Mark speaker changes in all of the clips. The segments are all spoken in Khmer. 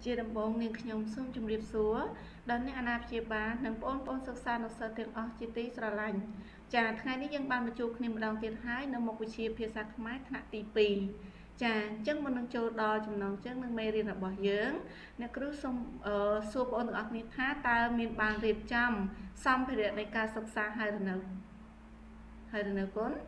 Speaker 1: ជាដំបូងនាងខ្ញុំសូមជម្រាបសួរដល់អ្នកអាណាព្យាបាលនិងបងប្អូនសិក្សានុសិស្សទាំងអស់ជាទីស្រឡាញ់ចាថ្ងៃនេះយើងបានមកជួបគ្នាម្ដងទៀតហើយនៅមុខវិជ្ជាភាសាខ្មែរថ្នាក់ទី2ចាអញ្ចឹងមុននឹងចូលដល់ចំណងជើងនឹងមេរៀនរបស់យើងអ្នកគ្រូសូមសួរបងប្អូនទាំងអស់គ្នាថាតើមានបានរៀបចំសម្ភារៈនៃការសិក្សាហើយឬនៅកូន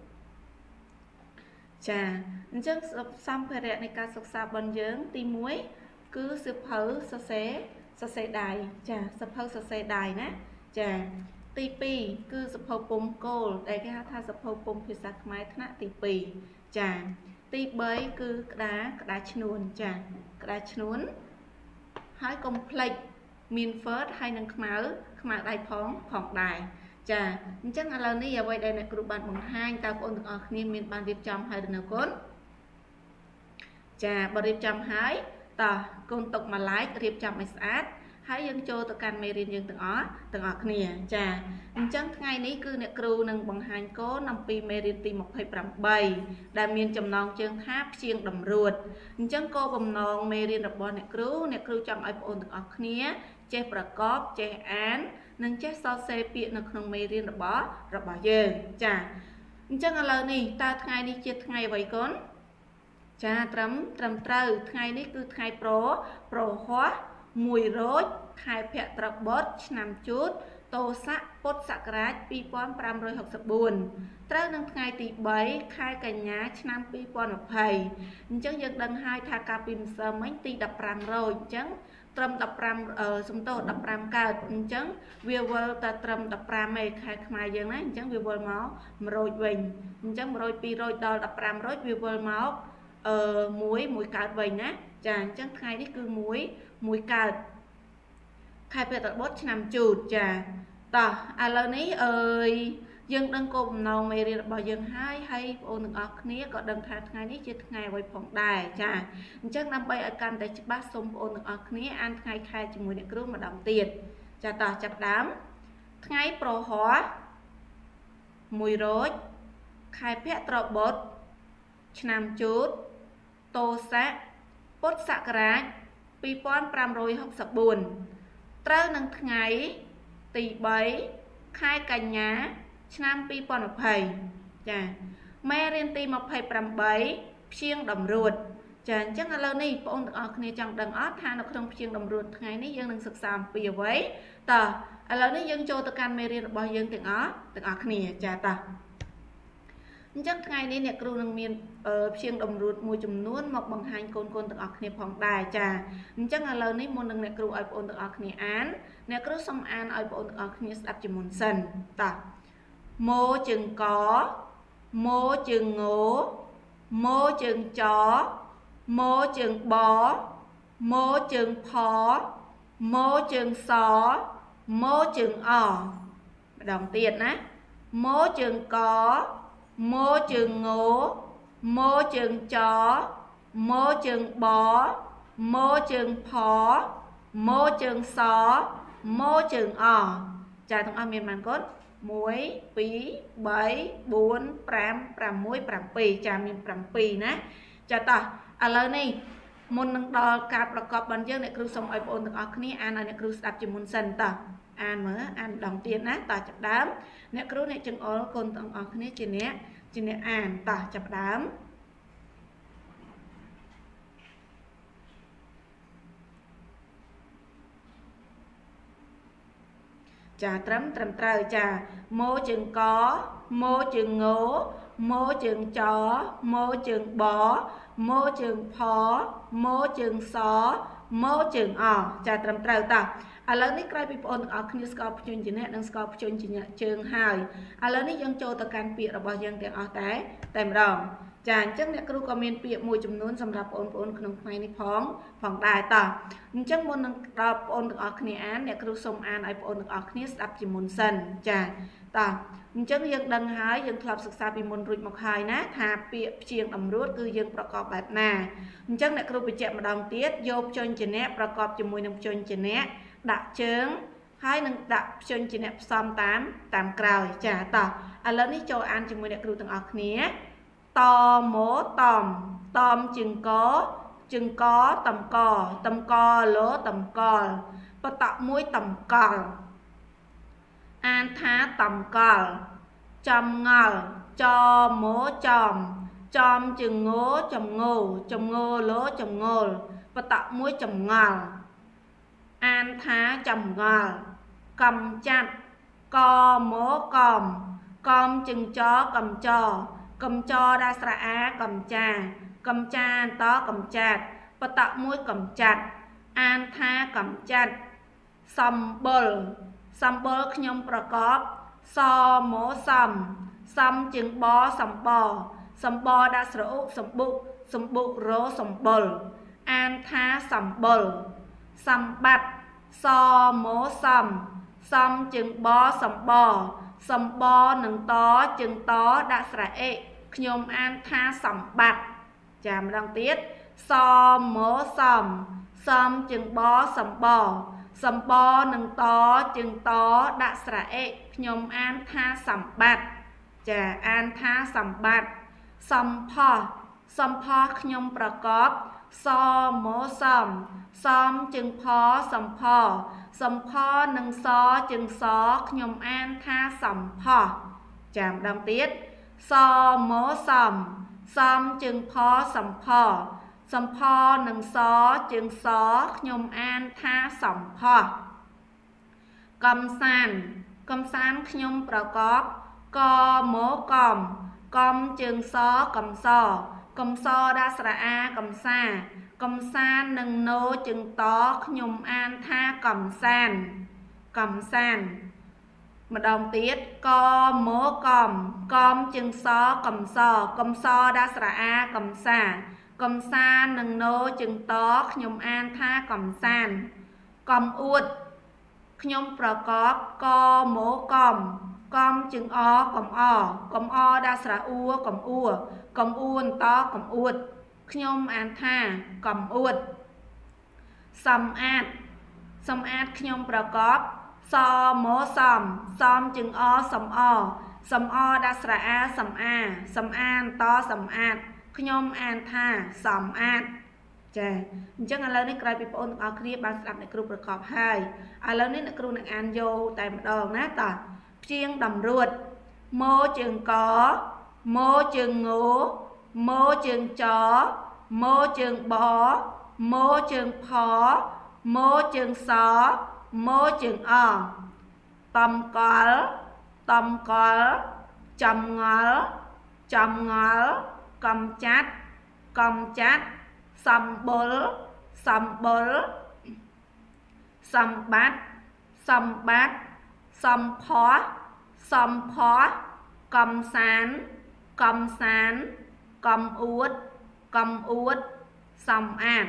Speaker 1: ចាអញ្ចឹងសម្ភារៈនៃការសិក្សារបស់យើងទី1គឺសៀវភៅសរសេរដៃចាសៀវភៅសរសេរដៃណាចាទី2គឺសៀវភៅពុម្ពគោលដែលគេហៅថាសៀវភៅពុម្ពភាសាខ្មែរថ្នាក់ទី2ចាទី3គឺក្តារឈ្នួនចាក្តារឈ្នួនហើយកុំភ្លេចមាន Word ហើយនឹងខ្មៅដៃផងដែរចាអញ្ចឹងឥឡូវនេះអ្វីដែលអ្នកគ្រូបានបង្ហាញតើបងប្អូនទាំងអស់គ្នាមានបានរៀបចំហើយឬនៅកូនចាបើរៀបចំហើយតោះកូនទុកមួយ like រៀបចំឲ្យស្អាតហើយយើងចូលទៅកាន់មេរៀនយើងទាំងអស់គ្នាចាអញ្ចឹងថ្ងៃនេះគឺអ្នកគ្រូនឹងបង្ហាញកូនអំពីមេរៀនទី28ដែលមានចំណងជើងថាព្យាង្គតម្រួតអញ្ចឹងគោលបំណងមេរៀនរបស់អ្នកគ្រូចង់ឲ្យបងប្អូនទាំងអស់គ្នាចេះប្រកបចេះអាននិងចេះសរសេរពាក្យនៅក្នុងមេរៀនរបស់យើងចាអញ្ចឹងឥឡូវនេះតើថ្ងៃនេះជាថ្ងៃអ្វីកូនចាត្រឹមត្រូវថ្ងៃនេះគឺថ្ងៃប្រហ័ស1រោចខែភទ្របទឆ្នាំជូតតោស័កពុទ្ធសករាជ2564ត្រូវនឹងថ្ងៃទី3ខែកញ្ញាឆ្នាំ2020អញ្ចឹងយើងដឹងហើយថាកាលពីម្សិលមិញទី15រោចអញ្ចឹងត្រឹម15កើតអញ្ចឹងវាវិលតែត្រឹម15ឯខែខ្មែរយើងណាអញ្ចឹងវាវិលមក1រោចវិញអញ្ចឹង1រោច2រោចដល់15រោចវាវិលមកមួយកើតវិញណាចាអញ្ចឹងថ្ងៃនេះគឺមួយកើតខែភទ្របទឆ្នាំជូតចាតោះឥឡូវនេះយើងដឹងគោលបំណងមេរៀនរបស់យើងហើយបងប្អូនទាំងអស់គ្នាក៏ដឹងថាថ្ងៃនេះជាថ្ងៃអ្វីផងដែរចាអញ្ចឹងដើម្បីឲ្យកាន់តែច្បាស់សូមបងប្អូនទាំងអស់គ្នាអានថ្ងៃខែជាមួយអ្នកគ្រូម្ដងទៀតចាតោះចាប់ដើមថ្ងៃប្រហ័ស1រោចខែភទ្របទឆ្នាំជូតតោស័កពុទ្ធសករាជ2564ត្រូវនឹងថ្ងៃទី3ខែកញ្ញាឆ្នាំ2020ចាមេរៀនទី28ព្យាង្គតម្រួតចាអញ្ចឹងឥឡូវនេះបងប្អូនទាំងអស់គ្នាចង់ដឹងអត់ថានៅក្នុងព្យាង្គតម្រួតថ្ងៃនេះយើងនឹងសិក្សាអំពីអ្វីតើឥឡូវនេះយើងចូលទៅកាន់មេរៀនរបស់យើងទាំងអស់គ្នាចាតើអញ្ចឹងថ្ងៃនេះអ្នកគ្រូនឹងមានព្យាង្គតម្រួតមួយចំនួនមកបង្ហាញកូនទាំងអស់គ្នាផងដែរចាអញ្ចឹងឥឡូវនេះមុននឹងអ្នកគ្រូឲ្យបងប្អូនទាំងអស់គ្នាអានអ្នកគ្រូសូមអានឲ្យបងប្អូនទាំងអស់គ្នាស្ដាប់ជាមុនសិនតោះម៉ូជើងកម៉ូជើងងម៉ូជើងចម៉ូជើងបម៉ូជើងផម៉ូជើងសម៉ូជើងអម្ដងទៀតណាម៉ូជើងកម៉ូជើងងម៉ូជើងចម៉ូជើងបម៉ូជើងផម៉ូជើងសម៉ូជើងអចាទាំងអស់មានប៉ុន្មានកូន1 2 3 4 5 6 7ចាមាន7ណាចាតោះឥឡូវនេះមុននឹងដល់ការប្រកបរបស់យើងអ្នកគ្រូសូមឲ្យបងប្អូនទាំងអស់គ្នាអានឲ្យអ្នកគ្រូស្ដាប់ជាមុនសិនតោះអានមើលអានម្ដងទៀតណាតោះចាប់ដើមអ្នកគ្រូអ្នកចង្អុលកូនទាំងអស់គ្នាជាអ្នកអានតោះចាប់ដើមចាត្រឹមត្រូវចាម៉ូជើងកម៉ូជើងងម៉ូជើងចម៉ូជើងបម៉ូជើងផម៉ូជើងសម៉ូជើងអចាត្រឹមត្រូវតោះឥឡូវនេះក្រោយពីបងប្អូនទាំងអស់គ្នាស្គាល់ព្យញ្ជនៈនិងស្គាល់ព្យញ្ជនៈជើងហើយឥឡូវនេះយើងចូលទៅកាន់ពាក្យរបស់យើងទាំងអស់តែម្ដងចាអញ្ចឹងអ្នកគ្រូក៏មានពាក្យមួយចំនួនសម្រាប់បងប្អូនក្នុងថ្ងៃនេះផងដែរតោះអញ្ចឹងមុននឹងដល់បងប្អូនទាំងអស់គ្នាអានអ្នកគ្រូសូមអានឲ្យបងប្អូនទាំងអស់គ្នាស្ដាប់ជាមុនសិនចាតោះអញ្ចឹងយើងដឹងហើយយើងធ្លាប់សិក្សាពីមុនរួចមកហើយណាថាពាក្យព្យាង្គតម្រួតគឺយើងប្រកបបែបណាអញ្ចឹងអ្នកគ្រូបញ្ជាក់ម្ដងទៀតយកព្យញ្ជនៈប្រកបជាមួយនឹងព្យញ្ជនៈដាក់ជើងហើយនឹងដាក់ព្យញ្ជនៈផ្សំតាមក្រោយចាតោះឥឡូវនេះចូលអានជាមួយអ្នកគ្រូទាំងអស់គ្នាតម៉ូតំជើងក chừng có tầm co lỗ tầm cò bật tạo mũi tầm cò an thá tầm cò chầm ngờ cho mố chòm chừng ngố chầm ngô lỗ chầm ngô bật tạo mũi chầm ngờ an thá chầm ngờ cầm chặt co mố com chừng chó cầm cho đa sra á cầm cha to cầm chặt bật tạo mũi cầm chặt an tha cầm chặt sầm bol nhomประกอบ so mố sầm chừng bó sầm bò đa sra úc sầm bục rô sầm bol an tha sầm bol sầm bạch so mố sầm chừng bó sầm bò nâng tó chừng tó đa sra ệ nhom an tha sầm bạch chạm đăng tiết so mố sầm chừng bó sầm bò nâng tó chừng tó đa sra ệ nhom an tha sầm bạch chà an tha sầm bạch sầm pho nhom ประกอบ so mố sầm chừng pho sầm pho nâng so chừng so nhom an tha sầm pho chạm đăng tiết so mố sầm chừng pho sầm pho nâng so chừng so nhom an tha sầm pho cầm san nhom ประกอบ co mố com chừng so cầm so đa sra a cầm sa nâng nô chừng to nhom an tha cầm san một đồng tiết co mố com chừng so cầm so đa sra a cầm sa nâng nô chừng to nhom an tha cầm san cầm uột nhom ประกอบ co mố com chừng cầm o đa sra u cầm uôn to cầm uột nhom an tha cầm uột sầm át nhom ประกอบ so mố sầm chừng o sầm o đa sra a sầm an to sầm át nhom an tha sầm átចាអញ្ចឹងឥឡូវនេះក្រោយពីបងប្អូនទាំងអស់គ្នាបានស្ដាប់អ្នកគ្រូប្រកបហើយឥឡូវនេះអ្នកគ្រូនឹងអានយកតែម្ដងណាតើព្យាង្គតម្រួតម៉ូជើងកម៉ូជើងងោម៉ូជើងចម៉ូជើងបម៉ូជើងផម៉ូជើងសម៉ូជើងអតំកលចំងល់កំចាត់សម្បុរសម្បត្តិសម្ផស្សកំសានកំអួតសំអាត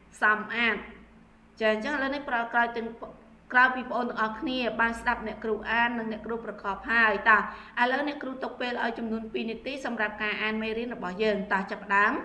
Speaker 1: ចាអញ្ចឹងឥឡូវនេះក្រោយពីបងប្អូនទាំងអស់គ្នាបានស្ដាប់អ្នកគ្រូអាននិងអ្នកគ្រូប្រកបហើយតើឥឡូវអ្នកគ្រូទុកពេលឲ្យចំនួន2នាទីសម្រាប់ការអានមេរៀនរបស់យើងតើចាប់ផ្ដើម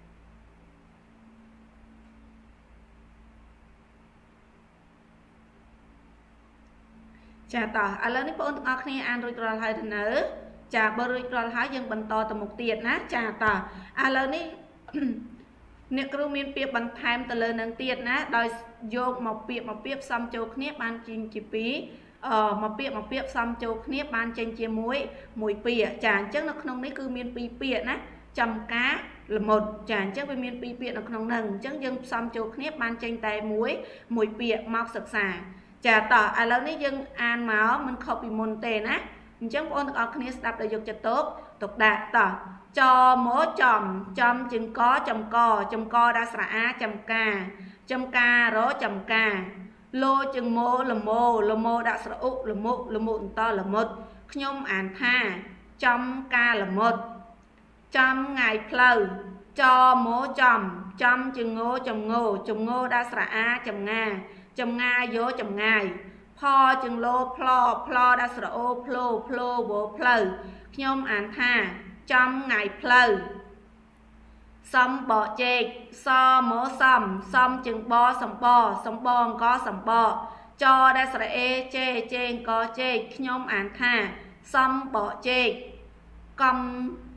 Speaker 1: ចាតើឥឡូវនេះបងប្អូនទាំងអស់គ្នាអានរួចរាល់ហើយទៅនៅចាបើរួចរាល់ហើយយើងបន្តទៅមុខទៀតណាចាតើឥឡូវនេះអ្នកគ្រូមានពាក្យបន្ថែមទៅលើនឹងទៀតណាដោយយកមកពាក្យផ្សំចូលគ្នាបានចេញជាពីរមកពាក្យផ្សំចូលគ្នាបានចេញជាមួយពាក្យចាអញ្ចឹងនៅក្នុងនេះគឺមានពីរពាក្យណាចំការល្មុតចាអញ្ចឹងវាមានពីរពាក្យនៅក្នុងហ្នឹងអញ្ចឹងយើងផ្សំចូលគ្នាបានចេញតែមួយពាក្យមកសិក្សាចាតើឥឡូវនេះយើងអានមកមិនខុសពីមុនទេណាអញ្ចឹងបងប្អូនទាំងអស់គ្នាស្ដាប់ដោយយកចិត្តទុកដាក់តើចម៉ូចំជើងកចំកដាស្រអាចំការរចំការលោជើងម៉ូលម៉ូដាក់ស្រអុលមុអន្តល្មុតខ្ញុំអានថាចំការល្មុតចំថ្ងៃផ្លូវចម៉ូចំជើងងោចំងោដាក់ស្រអាចំងាយោចំងាយផជើងលោផ្លោដាក់ស្រអូផ្លោវផ្លូវខ្ញុំអានថាចំថ្ងៃផ្លូវសំបកជែកសម៉ូសំជើងបសំបអង្គសំបកចដែលស្រអេជេអង្គជែកខ្ញុំអានថាសំបកជែក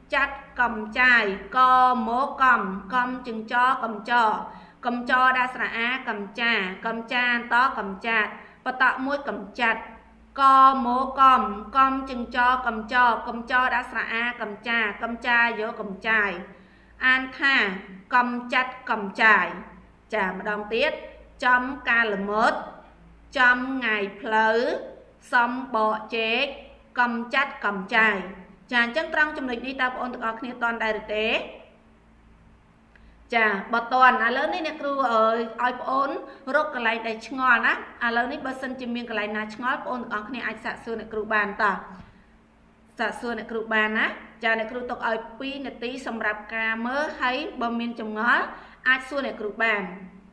Speaker 1: chặt cầm chai co mố cầm chừng cho cầm cho đa sra a cầm cha to cầm chặt và tạo môi cầm chặt co mố com chừng cho cầm cho đa sra a cầm cha vô cầm chài an tha cầm chặt cầm chài chà mà đong tiết chấm ca là mốt chấm ngày phở xong bỏ chế cầm chặt cầm chài chà chân trong trong lịch đi ta ôn tự học toàn đại tế chà bọt toàn lớn này nè kêu ở ôn rốt cái này để ngon á lớn này bớt sân chim miên cái này là ngon ôn tự học này ai sạ xưa này kêu bàn ta sạ xưa này kêu bàn á chà này kêu tục ở pi này tí xong rạp ca mớ thấy bơm miên trong ngó ai xưa này kêu bàn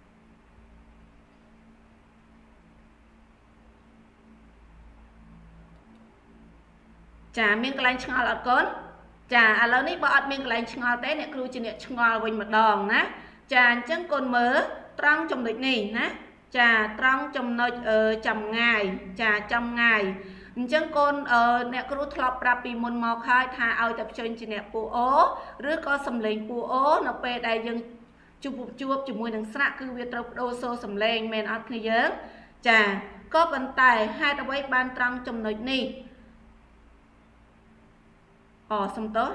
Speaker 1: chà miên cái này ngon là con chà lớn này bọn miên cái này ngon té này kêu chỉ này ngon với một đòn ná chà chân con mớ trong trong lịch này ná chà trong trong nơi trong ngày chà trong ngày chân con nè kêu thọp rapi môn mò khai thà ao tập chơi chỉ nè pu ố rứa có sầm lên pu ố nó pe đại dân chụp chụp mùi đằng sạ cứ việc trâu đô xô sầm lên men ăn khi nhớ chà có vận tải hai tàu bay ban trong trong lịch này xong tốt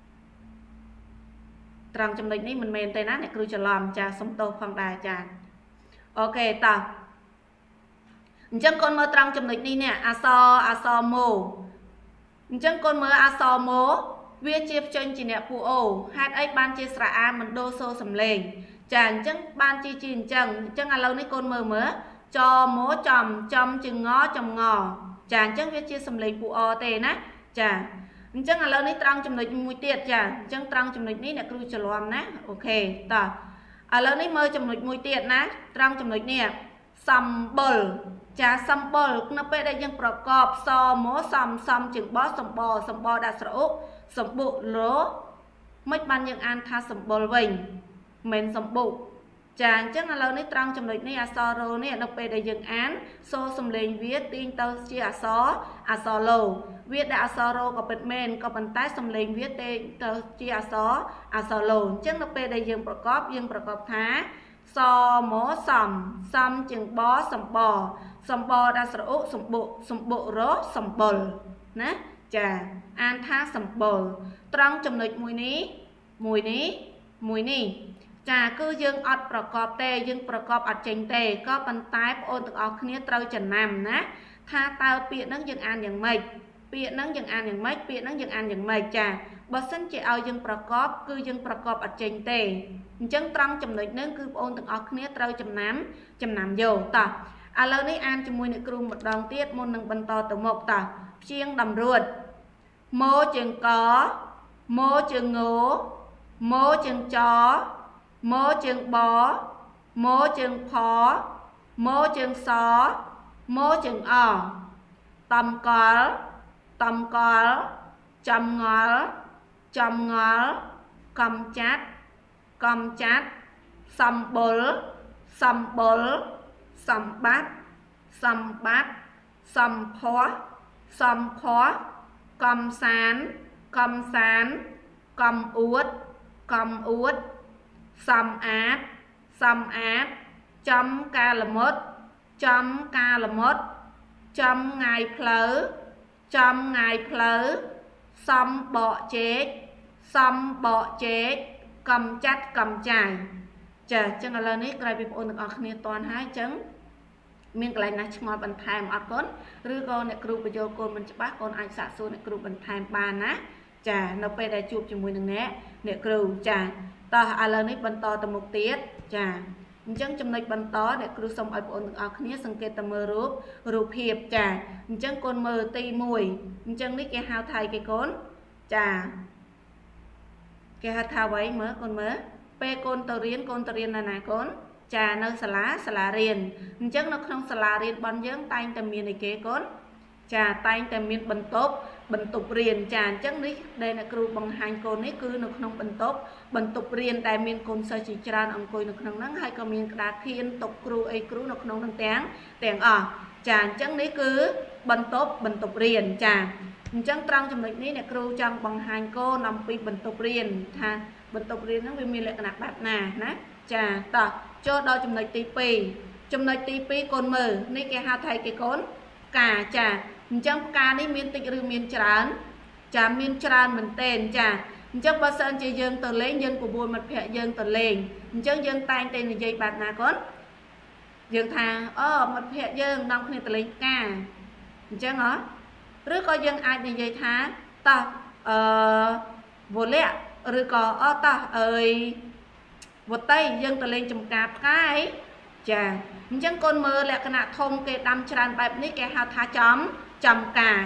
Speaker 1: trong trong lịch này mình men tay nát này cứ chờ làm trà xong tốt phong đài trà ok ta chân con mơ trong trong lịch này nè aso mô chân con mơ aso mô viết chiếc chân chỉ nè phụ ô hát ấy ban chia sẻ a mình đô xô sầm lên chàng chân ban chi chín chân lâu này con mơ cho mố chom chừng ngó chom ngò chàng chân viết chia sầm lên phụ ô tê nè chàng chân lâu này trong trong lịch mùi tiệt chàng chân trong trong lịch này nè cứ chờ làm nè ok ta lâu này mơ trong lịch mùi tiệt nè trong trong lịch nè sầm bờ chà sầm bờ nó pe đây dânประกอบ so mố sầm chừng bó sầm bò đã sổ sầm bộ lố mấy ban dân an tha sầm bờ vinh men sầm bộ chàng chắc là lâu này trong trong lịch này so rồi nè nó pe đây dân án so sầm lên viết tin tao chia so lô viết đã so rồi có bật men có bàn tay sầm lên viết tên tao chia so lô chắc nó pe đây dânประกอบ thá so mố sầm chừng bó sầm bò đã sổ sầm bộ rốt sầm bờ nè chà an tha sầm bờ trong trong lịch mùi ní chà cứ dương ọt ประกอบ tê dương ประกอบ ọt ចេញ tê ก็ bàn tay បង ទាំង អស់ គ្នា ត្រូវ ចំណាំ ណា ថា តើ ពាក្យ ហ្នឹង យើង អាន យ៉ាង ម៉េច ពាក្យ ហ្នឹង យើង អាន យ៉ាង ម៉េច ពាក្យ ហ្នឹង យើង អាន យ៉ាង ម៉េច ចា បើ សិន ជា ឲ្យ យើង ប្រកប គឺ យើង ប្រកប អត់ ចេញ ទេ អញ្ចឹង ត្រង់ ចំណុច ហ្នឹង គឺ បង ទាំង អស់ គ្នា ត្រូវ ចំណាំ យក តោះ ឥឡូវ នេះ អាន ជាមួយ អ្នក គ្រូ ម្ដង ទៀត មុន នឹង បន្ត ទៅ មុខ តោះ ព្យាង្គ តម្រួត ម៉ូ ជើង ក ម៉ូ ជើង ង ម៉ូ ជើង ច ម៉ូ ជើង ប ម៉ូ ជើង ផ ម៉ូ ជើង ស ម៉ូ ជើង អ តំកល់ ចំងល់ កំចាត់ សម្បុរ សម្បត្តិ សម្ផស្ស កំសាន្ត កំអួត សំអាត ចំកាលមុត ចំងាយផ្លូវ សំបកចេក កំចាត់ កំចាយ ចាចឹងឥឡូវនេះក្រោយពីបងប្អូនទាំងអស់គ្នាតន់ហើយចឹងមានកន្លែងណាឆ្ងល់បន្ថែមអត់កូនឬក៏អ្នកគ្រូបញ្យល់កូនមិនច្បាស់កូនអាចសាកសួរអ្នកគ្រូបន្ថែមបានណាចានៅពេលដែលជួបជាមួយនឹងអ្នកគ្រូចាតោះឥឡូវនេះបន្តទៅមុខទៀតចាអញ្ចឹងចំណុចបន្តអ្នកគ្រូសូមឲ្យបងប្អូនទាំងអស់គ្នាសង្កេតទៅមើលរូបភាពចាអញ្ចឹងកូនមើលទី1អញ្ចឹងនេះគេហៅថៃគេកូនចាគេហៅថាអ្វីមើលកូនមើលពេលកូនទៅរៀននៅណាកូនចានៅសាលារៀនអញ្ចឹងនៅក្នុងសាលារៀនរបស់យើងតែងតែមានអីគេកូនចាតែងតែមានបន្ទប់បន្ទប់រៀនចាអញ្ចឹងនេះដែលអ្នកគ្រូបង្ហាញកូននេះគឺនៅក្នុងបន្ទប់រៀនដែលមានកូនសិស្សជាច្រើនអង្គុយនៅក្នុងហ្នឹងហើយក៏មានក្តារខៀនតុគ្រូអីគ្រូនៅក្នុងហ្នឹងទាំងអស់ចាអញ្ចឹងនេះគឺបន្ទប់រៀនចាអញ្ចឹងត្រង់ចំណុចនេះអ្នកគ្រូចង់បង្ហាញកូនអំពីបន្ទប់រៀនថាបន្ទប់រៀនហ្នឹងវាមានលក្ខណៈបែបណាណាចាតោះចូលដល់ចំណុចទី2ចំណុចទី2កូនមើលនេះគេហៅថាគេកូនផ្កាចាអញ្ចឹងផ្កានេះមានតិចឬមានច្រើនចាមានច្រើនមែនទែនចាអញ្ចឹងបើសិនជាយើងទៅលេងយើងប្រួលមិត្តភក្តិយើងទៅលេងអញ្ចឹងយើងតែងតែនិយាយបែបណាកូនយើងថាអូមិត្តភក្តិយើងនាំគ្នាទៅលេងផ្កាអញ្ចឹងហ៎ឬក៏យើងអាចនិយាយថាតោះវលៈឬក៏អូតោះអើយវតីយើងទៅលេងចំការផ្កាអីចាអញ្ចឹងកូនមើលលក្ខណៈធំគេដាំច្រើនបែបនេះគេហៅថាចំការ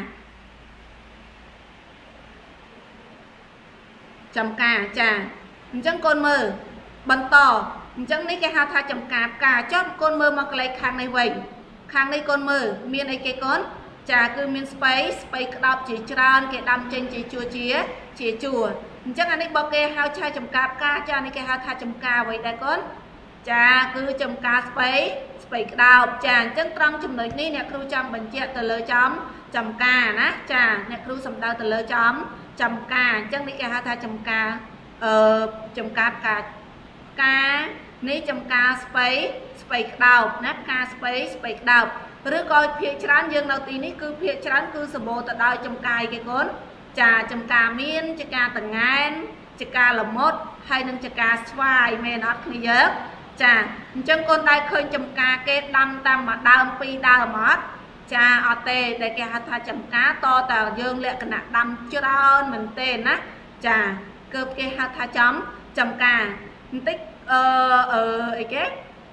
Speaker 1: ចាអញ្ចឹងកូនមើលបន្តអញ្ចឹងនេះគេហៅថាចំការផ្កាចុះកូនមើលមកកន្លែងខាងនេះវិញខាងនេះកូនមើលមានអីគេកូនចាគឺមានស្ពៃក្តោបជាច្រើនគេដាំចេញជាជួរអញ្ចឹងអានេះបើគេហៅឆាចំការផ្កាចានេះគេហៅថាចំការអ្វីដែរកូនចាគឺចំការស្ពៃក្តោបចាអញ្ចឹងត្រង់ចំណុចនេះអ្នកគ្រូចង់បញ្ជាក់ទៅលើចំការណាចាអ្នកគ្រូសំដៅទៅលើចំការអញ្ចឹងនេះគេហៅថាចំការផ្កានេះចំការស្ពៃក្តោបណាផ្កាស្ពៃក្តោបឬក៏ភាគច្រើនយើងនៅទីនេះគឺភាគច្រើនគឺសម្បូរទៅដោយចំការគេកូនចាចំការមានចការតងែនចការល្មុតហើយនឹងចការស្វាយមែនអត់គ្នាយើងចាអញ្ចឹងកូនដែរឃើញចំការគេដាំតាមមួយដើមពីរដើមអត់ចាអត់ទេដែលគេហៅថាចំការតតែយើងលក្ខណៈដាំច្រើនមែនទេណាចាគឺគេហៅថាចំការបន្តិចអីគេ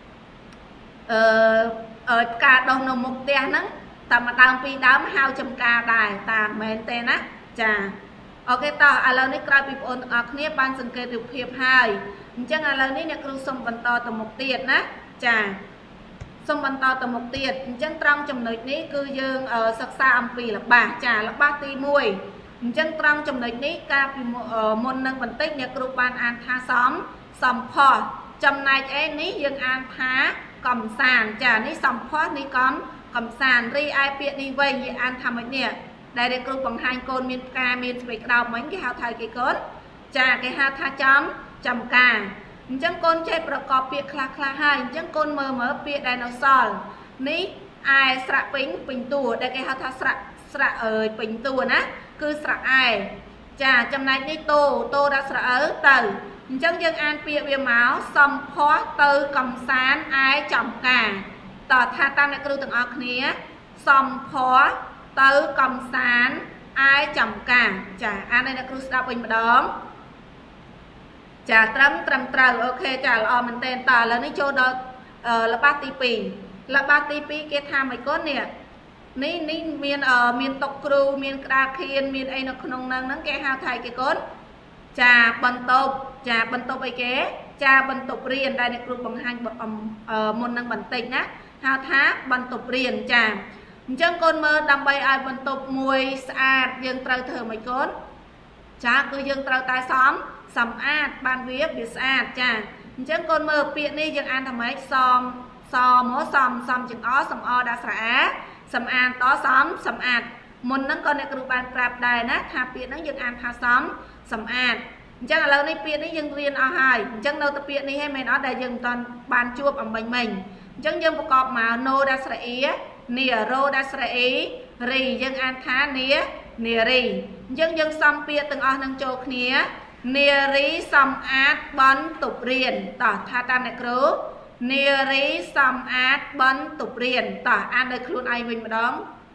Speaker 1: ផ្កាដុះនៅមុខផ្ទះហ្នឹងតែមួយដើមពីរដើមហៅចំការដែរតាមមែនទេណាចាអូខេតោះឥឡូវនេះក្រោយពីបងប្អូនទាំងអស់គ្នាបានសង្កេតរូបភាពហើយអញ្ចឹងឥឡូវនេះអ្នកគ្រូសូមបន្តទៅមុខទៀតណាចាសូមបន្តទៅមុខទៀតអញ្ចឹងត្រង់ចំណុចនេះគឺយើងសិក្សាអំពីល្បះចាល្បះទី1អញ្ចឹងត្រង់ចំណុចនេះកាលពីមុននឹងបន្តិចអ្នកគ្រូបានអានថាសំផស្សចំណែកឯនេះយើងអានថាកំសាន្តចានេះសំផស្សនេះកំសាន្តរីឯពាក្យនេះវិញយើងអានថាម៉េចនេះដែលគ្រូបង្ហាញកូនមានផ្កាមានស្ពៃក្តោបមិញគេហៅថាគេកូនចាគេហៅថាចំការអញ្ចឹងកូនចេះប្រកបពាក្យខ្លះហើយអញ្ចឹងកូនមើលពាក្យដែលនៅសល់នេះឯស្រៈពេញតួដែលគេហៅថាស្រៈពេញតួណាគឺស្រៈឯចាចំណែកនេះតោដាក់ស្រៈទៅអញ្ចឹងយើងអានពាក្យវាមកសំផស្សទៅកំសាន្តឯចំការតើថាតាមអ្នកគ្រូទាំងអស់គ្នាសំផស្សទៅកំសាន្តឯចំការចាអានឲ្យអ្នកគ្រូស្ដាប់វិញម្ដងចាត្រឹមត្រូវអូខេចាល្អមែនទែនតើឥឡូវនេះចូលដល់ល្បះទី2ល្បះទី2គេថាមិនកូននេះមានតុគ្រូមានក្តារខៀនមានអីនៅក្នុងហ្នឹងគេហៅថាគេកូនចាបន្ទប់អីគេចាបន្ទប់រៀនដែលអ្នកគ្រូបង្ហាញមុននឹងបន្តិចណាហៅថាបន្ទប់រៀនចាអញ្ចឹងកូនមើលដើម្បីឲ្យបន្ទប់មួយស្អាតយើងត្រូវធ្វើម៉េចកូនចាគឺយើងត្រូវតែសម្អាតបានវាស្អាតចាអញ្ចឹងកូនមើលពាក្យនេះយើងអានថាម៉េចសំចង្អសំអដាក់ស្រៈសម្អាតតសម្អាតមុនហ្នឹងក៏អ្នកគ្រូបានប្រាប់ដែរណាថាពាក្យហ្នឹងយើងអានថាសម្អាតអញ្ចឹងឥឡូវនេះពាក្យនេះយើងរៀនអស់ហើយអញ្ចឹងនៅតែពាក្យនេះឯងមែនអត់ដែលយើងមិនទាន់បានជួបអំបញ្ញមិញអញ្ចឹងយើងប្រកបមកណូដាក់ស្រៈនីរោដាក់ស្រៈរីយើងអានថានារីអញ្ចឹងយើងសំពាក្យទាំងអស់នឹងចូលគ្នានារីសម្អាតបន្ទប់រៀនតោះថាតាមអ្នកគ្រូនារីសម្អាតបន្ទប់រៀនតោះអានដោយខ្លួនឯងវិញម្ដង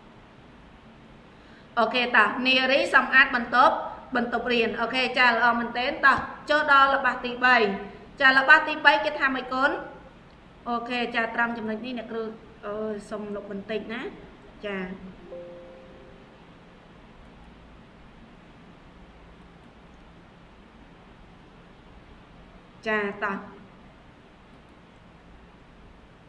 Speaker 1: អូខេតោះនារីសម្អាតបន្ទប់រៀនអូខេចាល្អមែនទែនតោះចូលដល់ល្បះទី3ចាល្បះទី3គេថាម៉េចកូនអូខេចាត្រង់ចំណុចនេះអ្នកគ្រូសុំលុបបន្តិចណាចាចាតោះ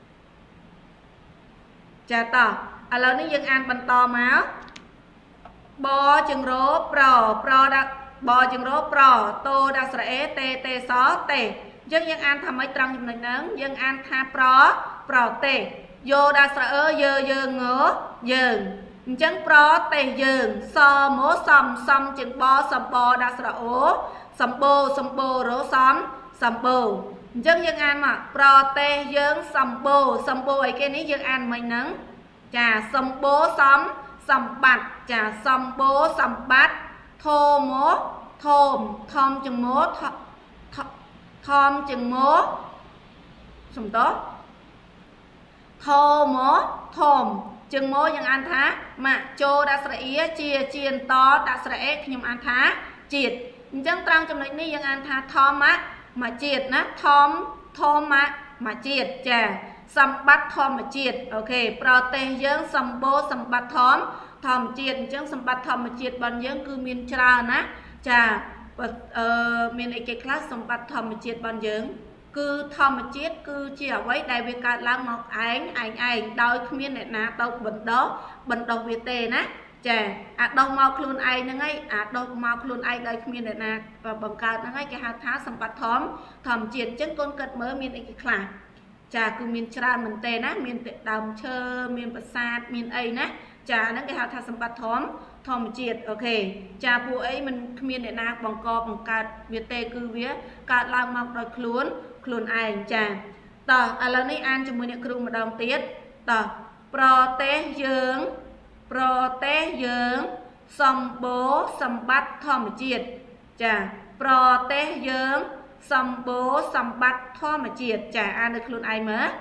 Speaker 1: ចាតោះឥឡូវនេះយើងអានបន្តមកบอจึงโรปรดักบอจึงโรปรโตดักสระเอเตเตซอเตยังอ่านทำไมตรังอย่างนั้นยังอ่านทาปรเตโยดักสระเอเยเงยังจังปรเตยังซอโมซัมจึงบอดักสระโอซัมโบโรซัมโบยังอ่านมาปรเตยังซัมโบไอ้แค่นี้ยังอ่านไม่นั้นจ้าซัมโบสัมบัติจะสัมโบสัมบัติโทโมทอมจึงโมทอมจึงโมสมโตโทโมทอมจึงโมยังอันท้ามาโจดัสระเอียเจียนตอดัสระเอกยมอันท้าจิตจังตรังจำเลยนี่ยังอันท้าทอมมาจิตนะทอมมาจิตจ้ะสัมบัติทอมมาจิตโอเคโปรเตยังสัมโบสัมบัติทอมจิตจังสัมบัติทอมมาจิตบางยังคือมีนชรานะจ้ะมีนไอเกคลาสสัมบัติทอมมาจิตบางยังคือทอมมาจิตคือเจียไว้ได้เวการล้างหมอกไอ้โดยขมิ้นเนี่ยนะตัวบนดอกเวเตนะจ้ะดอกมาคลุนไอ้นั่งไงดอกมาคลุนไอ้โดยขมิ้นเนี่ยนะบังการนั่งไงแกหาท้าสัมบัติทอมจิตจังก้นเกิดเมื่อมีนไอเกคลาจ้ะคือมีนชราเหมือนเตนะมีนเตดำเชอมีนประสาทมีนไอนะจ้านั่นก็หาทางสัมปัตทอมจิตโอเคจ้าผู้ไอ้มันขมิ้นเนี่ยนะบังกอบังการเวียเตคือเวียการล้างมาโดยคลุนไอจ้าต่ออะไรนี่อ่านจมูกเนี่ยครูมาดองเตี้ยต่อโปรเตยังสัมโบสัมบัติทอมจิตจ้าโปรเตยังสัมโบสัมบัติทอมจิตจ้าอ่านโดยคลุนไอเมื่อ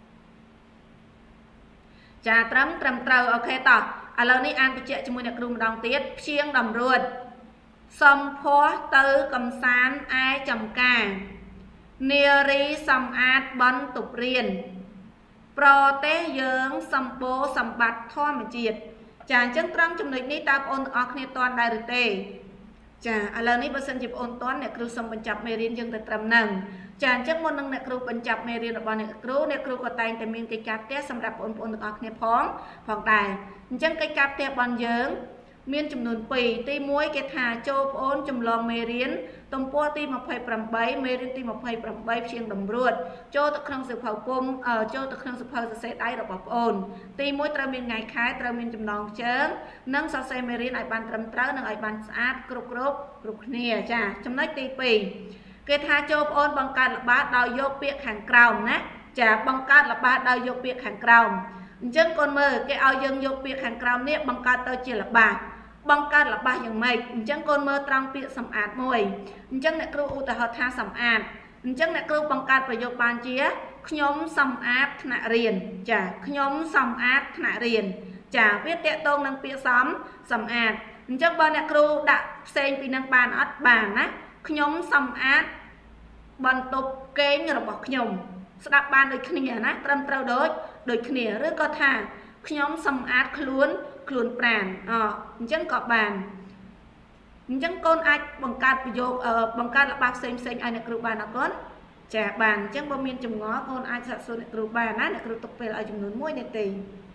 Speaker 1: จ้าตรำเตาโอเคต่ออะไรนี่อ่านไปเจาะจมูกเนี่ยกลุ่มดองเตี้ยเชียงดำรวดสมพอตือกำสานไอจำกาเนรีสัมอาดบอนตุบเรียนโปรเตเยิงสัมโบสัมบัติท่อมจิตจ้าจังตรำจมูกนี้ตาอนออกเนตอนได้หรือเตจ้าอะไรนี่เปอร์เซ็นต์จิบอนตอนเนี่ยครูสมบัญจับเมรินยังแต่ตรำหนึ่งจานจังมันนึงเนี่ยครูบรรจับเมรีนบอลเนี่ยครูก็แต่งแต่มีกิจกรรมเตี้ยสำหรับอนออกเนี่ยพ้องได้จังกิจกรรมเตี้ยบอลเยิงมีจำนวนปีตีมวยเกตหาโจบอนจำลองเมรีนตรงปัวตีมาไพ่ปรำใบเมรีนตีมาไพ่ปรำใบเชียงดำรวดโจตะครั้งสืบเผาปมโจตะครั้งสืบเผาจะเสด็จได้ระบบอนตีมวยตระมีนไงคล้ายตระมีนจำลองเชิงนั่งซาเซเมรีนไอบันตรำเต้านั่งไอบันสะอาดกรุบเนี่ยจ้าจำได้ตีปีเกิดหาโจบอนบังการระบาดดาวยกเปียกขังกราวนะจากบังการระบาดดาวยกเปียกขังกราวจังคนเมื่อแกเอายังยกเปียกขังกราวเนี่ยบังการเตาเจียระบาดบังการระบาดอย่างไม่จังคนเมื่อตรังเปียกสำอาดมวยจังเนี่ยครูอุตหะทาสำอาดจังเนี่ยครูบังการประโยชน์บานเจียขยมสำอาดขณะเรียนจากขยมสำอาดขณะเรียนจากเวียดเตะตรงนังเปียกสำอาดจังบานเนี่ยครูดักเซนปีนังบานอัดบานนะขยมสำอาดบรรทุกเก่งระบบขยมสดับบานโดยขณีนะตรำเตาโดยขณีหรือก็ท่าขยมสำอาดคล้วนปราณจังเกาะบานจังก้นอาจบังการประโยคบังการระบาดเซ็งไอเนกรูบานนะก้นแจกบานจังบะเมียนจมง้อก้นอาจสัดส่วนเนกรูบานนะเนกรูตกเป็นไอจำนวนมวยในตี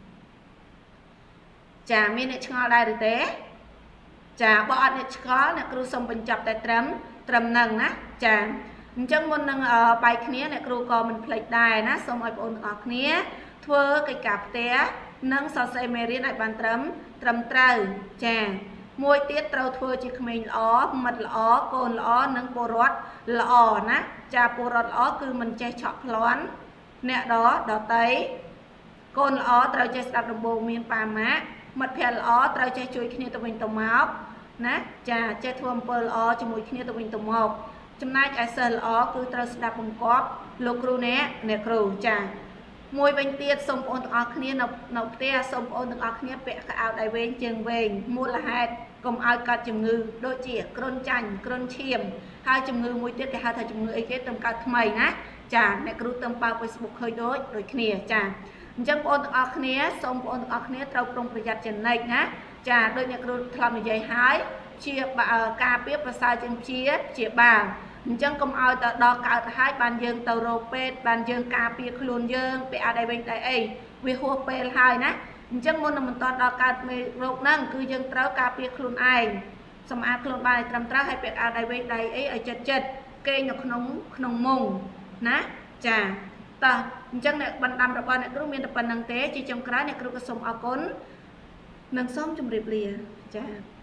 Speaker 1: จ่ามีเนชงอได้หรือเตะจ่าบ่อเนชงอเนกรูสมบัญจับแต่ตรำนังนะจ่าจังมันนั่งไปเนี้ยเนี่ยครูก็มันผลิตได้นะสมัยปนออกเนี้ยทั่วกิจกับเตะนั่งสอดใส่เมรินไอบันตรำเตาจ้ามวยเตี้ยเตาทั่วจิขมิ้นล้อมัดล้อโกนล้อนั่งโปรดล้อนะจ่าโปรดล้อคือมันใจเฉาะพล้อนเนี่ยดอเตยโกนล้อเตาใจสับดมโบมีนปามะมัดแผ่นล้อเตาใจช่วยขณีตะวินตะมาบนะจ่าใจทวมเปล้อจมูกขณีตะวินตะมอกจำนายไอเซลอ๋อคือตรสดับบังกอบลูกครูเนี่ยครูจ้ามวยเป็นเตี้ยสมโอนตออกเนี่ยนกเตี้ยสมโอนตออกเนี่ยเปะกเอาได้เวงเจิงเวงมูลหายกลมเอาการจมือโดยเจี๋ยกรนจันกรนเชียมหายจมือมวยเตี้ยแต่หายจมือไอเกตตำการทำไมนะจ้าเนี่ยครูตำปาไปสบุกเคยโดยเนี่ยจ้าจังโอนตออกเนี่ยสมโอนตออกเนี่ยเราปรงประหยัดจันในนะจ้าโดยเนี่ยครูทำใหญ่หายเชียบกาเปียภาษาจังเชียบางจังกำเอาแต่ดอกกาท้ายบานยืงเตาโรเป็ดบานยืงกาเปียคลุนยืงไปอะไรเป็นไอวิหัวเปลหายนะចឹងមុននឹងបន្តដល់កើតមេរោគហ្នឹងគឺយើងត្រូវការពារខ្លួនឯងសម្អាតខ្លួនបានត្រឹមត្រូវហើយពាក់អាវដៃវែងដៃអីឲ្យចិត្តគេងនៅក្នុងមុងណាចាតោះអញ្ចឹងអ្នកបណ្ដាំរបស់អ្នកគ្រូមានតែប៉ុណ្្នឹងទេជាចុងក្រោយអ្នកគ្រូក៏សូមអរគុណនិងសូមជម្រាបលាចា